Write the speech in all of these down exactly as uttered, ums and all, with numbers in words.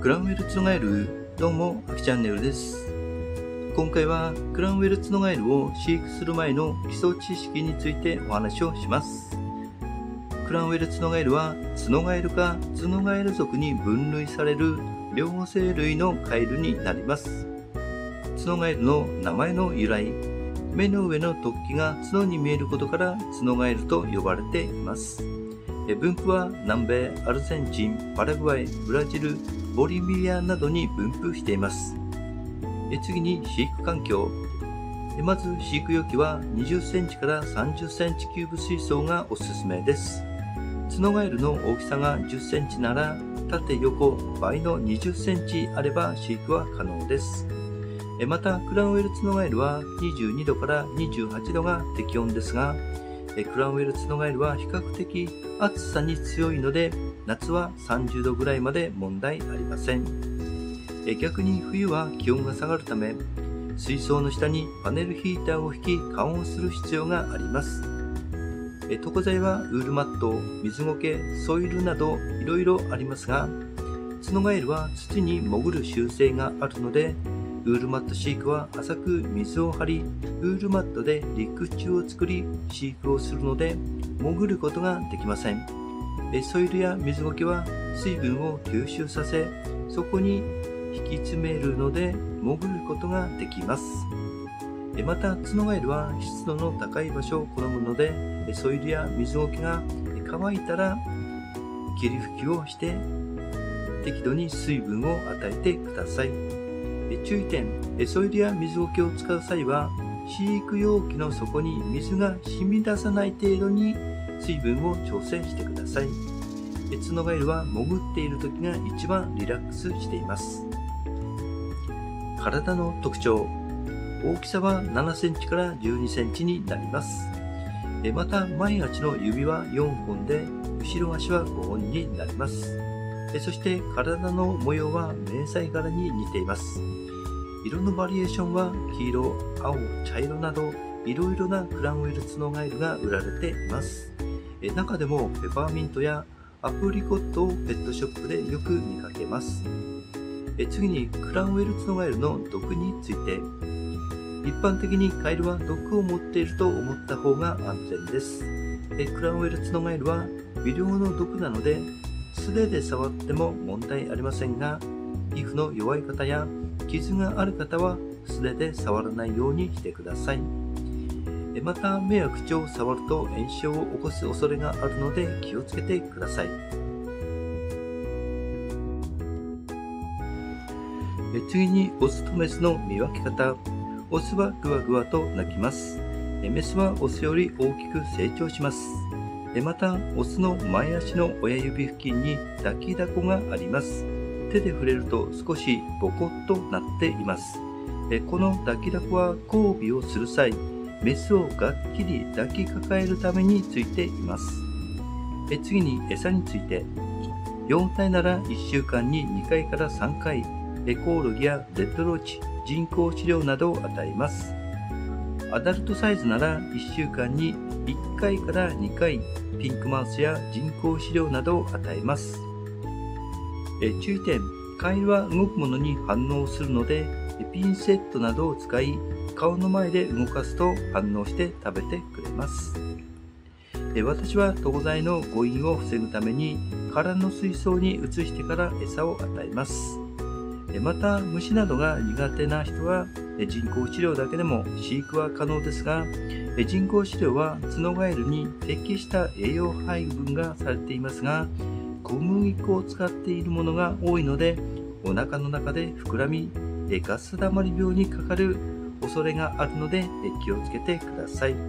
クランウェルツノガエル、どうも、あきチャンネルです。今回はクランウェルツノガエルを飼育する前の基礎知識についてお話をします。クランウェルツノガエルはツノガエルかツノガエル属に分類される両生類のカエルになります。ツノガエルの名前の由来、目の上の突起が角に見えることからツノガエルと呼ばれています。分布は南米アルゼンチン、パラグアイ、ブラジル、ボリビアなどに分布しています。次に飼育環境。まず飼育容器はにじゅっセンチからさんじゅっセンチキューブ水槽がおすすめです。ツノガエルの大きさがじゅっセンチなら縦横倍のにじゅっセンチあれば飼育は可能です。またクランウェルツノガエルはにじゅうにどからにじゅうはちどが適温ですが、クランウェルツノガエルは比較的暑さに強いので夏はさんじゅうどぐらいまで問題ありません。逆に冬は気温が下がるため水槽の下にパネルヒーターを引き加温する必要があります。床材はウールマット、水苔、ソイルなどいろいろありますが、ツノガエルは土に潜る習性があるのでウールマット飼育は浅く水を張り、ウールマットで陸地を作り飼育をするので潜ることができません。ソイルや水苔は水分を吸収させ、そこに引き詰めるので潜ることができます。またツノガエルは湿度の高い場所を好むので、ソイルや水苔が乾いたら霧吹きをして適度に水分を与えてください。注意点、ソイルや水苔を使う際は飼育容器の底に水が染み出さない程度に水分を調整してください。ツノガエルは潜っている時が一番リラックスしています。体の特徴、大きさはななセンチからじゅうにセンチになります。また前足の指はよんほんで後ろ足はごほんになります。そして体の模様は迷彩柄に似ています。色のバリエーションは黄色、青、茶色などいろいろなクランウェルツノガエルが売られています。中でもペパーミントやアプリコットをペットショップでよく見かけます。次にクランウェルツノガエルの毒について。一般的にカエルは毒を持っていると思った方が安全です。クランウェルツノガエルは微量の毒なので素手で触っても問題ありませんが、皮膚の弱い方や傷がある方は素手で触らないようにしてください。また目や口を触ると炎症を起こす恐れがあるので気をつけてください。次にオスとメスの見分け方。オスはグワグワと鳴きます。メスはオスより大きく成長します。またオスの前足の親指付近に抱きだこがあります。手で触れると少しボコッとなっています。この抱きだこは交尾をする際、メスをがっきり抱きかかえるためについています。次に餌について。よんたいならいっしゅうかんににかいからさんかい、コオロギやレッドローチ、人工飼料などを与えます。アダルトサイズならいっしゅうかんにいっかいからにかい、ピンクマウスや人工飼料などを与えます。注意点、カエルは動くものに反応するので、ピンセットなどを使い、顔の前で動かすと反応して食べてくれます。私は床材の誤飲を防ぐために空の水槽に移してから餌を与えます。また虫などが苦手な人は人工飼料だけでも飼育は可能ですが、人工飼料はツノガエルに適した栄養配分がされていますが、小麦粉を使っているものが多いのでお腹の中で膨らみガス溜まり病にかかる恐れがあるので気をつけてください。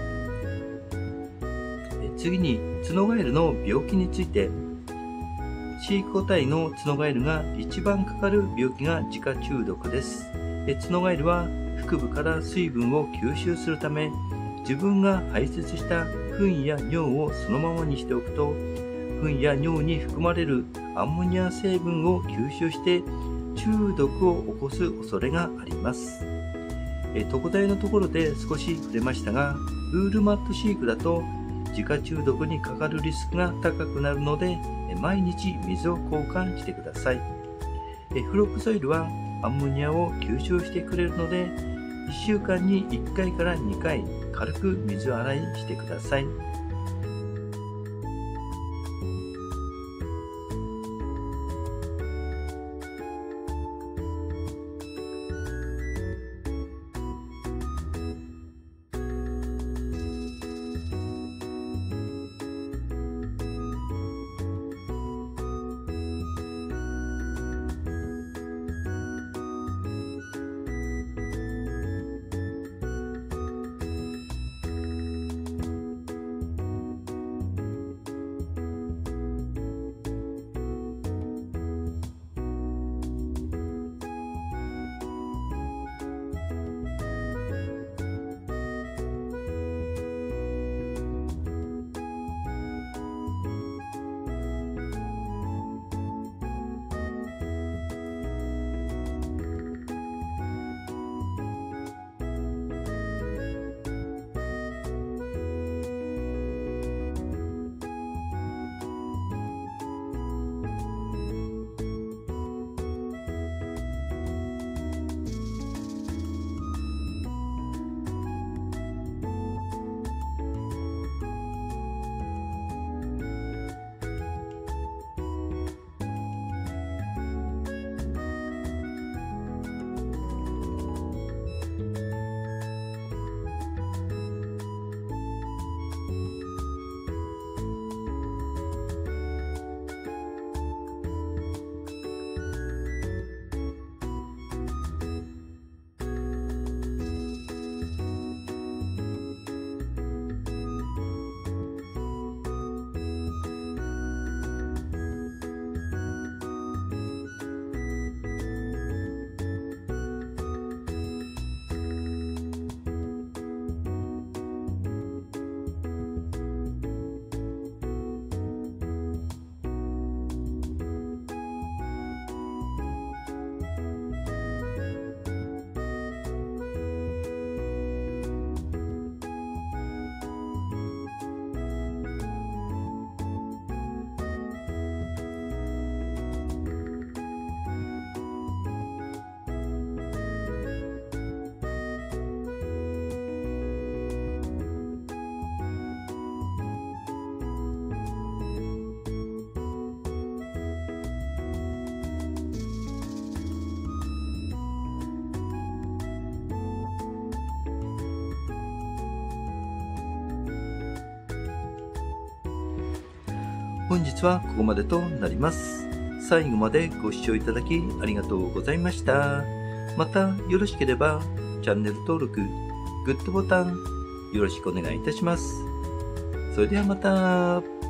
次にツノガエルの病気について。飼育個体のツノガエルが一番かかる病気が自家中毒です。ツノガエルは腹部から水分を吸収するため、自分が排泄した糞や尿をそのままにしておくと、糞や尿に含まれるアンモニア成分を吸収して中毒を起こす恐れがあります。床材のところで少し触れましたが、ウールマット飼育だと自家中毒にかかるリスクが高くなるので、毎日水を交換してください。 えフロックソイルはアンモニアを吸収してくれるので、いっしゅうかんにいっかいからにかい軽く水洗いしてください。本日はここまでとなります。最後までご視聴いただきありがとうございました。またよろしければチャンネル登録、グッドボタンよろしくお願いいたします。それではまた。